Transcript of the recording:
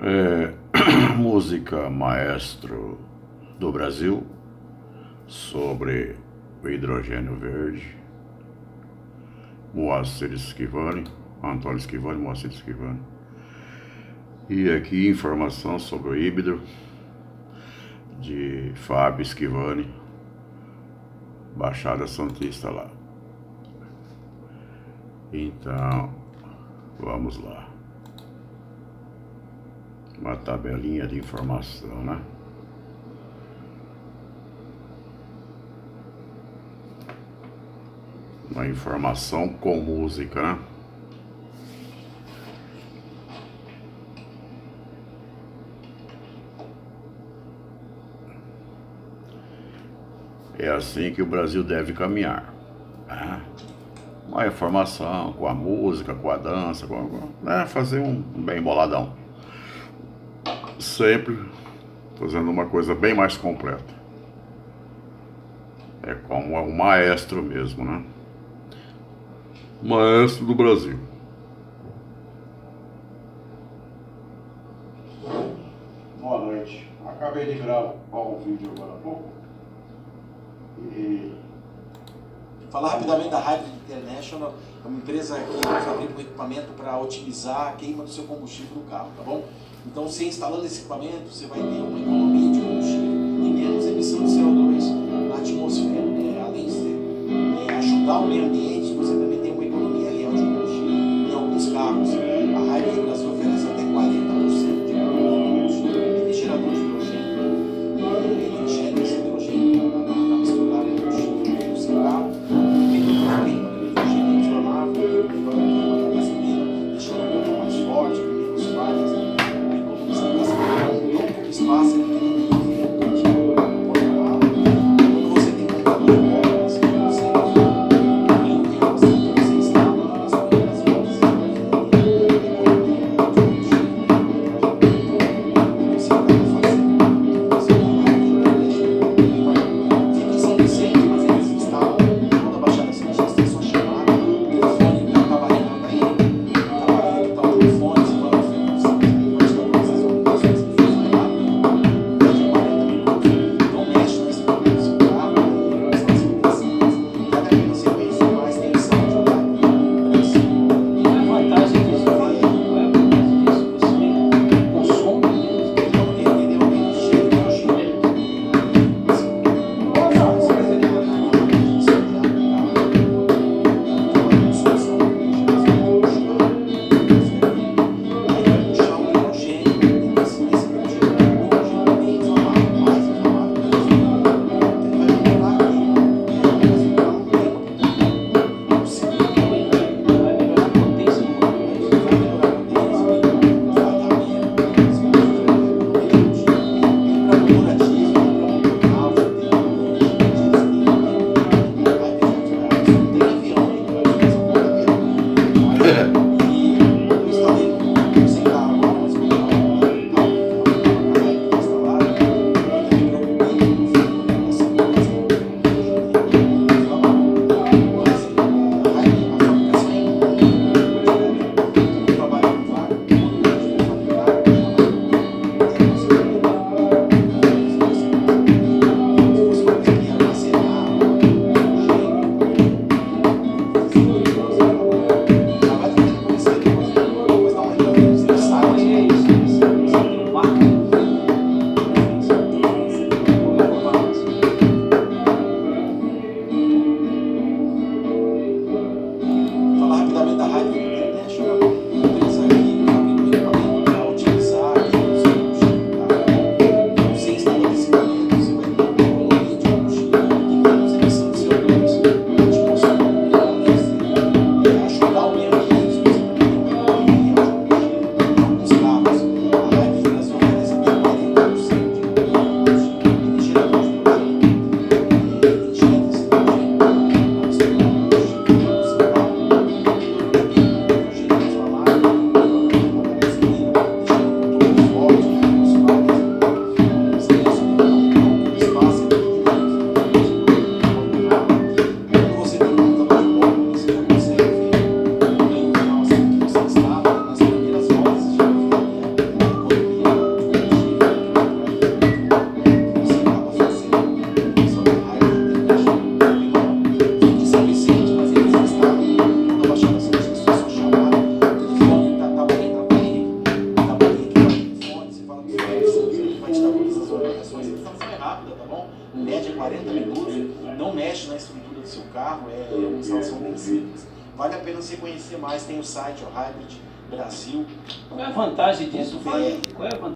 Música maestro do Brasil sobre o hidrogênio verde, Moacir Schivani, Antônio Schivani, Moacir Schivani. E aqui informação sobre o híbrido de Fábio Schivani, Baixada Santista lá. Então, vamos lá. Uma tabelinha de informação, né? Uma informação com música, né? É assim que o Brasil deve caminhar, né? Uma informação com a música, com a dança, né? Fazer um bem boladão. Sempre fazendo uma coisa bem mais completa. É como um maestro mesmo, né? Maestro do Brasil. Boa noite. Acabei de gravar um vídeo agora há pouco. E falar rapidamente da Hybrid International, é uma empresa que fabrica um equipamento para otimizar a queima do seu combustível no carro, tá bom? Então, você instalando esse equipamento, você vai ter uma economia de combustível e menos emissão de CO2 na atmosfera, né? Além de ajudar o meio ambiente, você também tem uma economia real de combustível em alguns carros. A Hybrid Brasil oferece até 40% de economia de combustível em gerador de hidrogênio. Ele gera esse hidrogênio na mistura de combustível no seu carro. em média 40 minutos, não mexe na estrutura do seu carro, é uma instalação bem simples. Vale a pena você conhecer mais, tem o site, o Hybrid Brasil. Qual é a vantagem disso? Qual é a vantagem?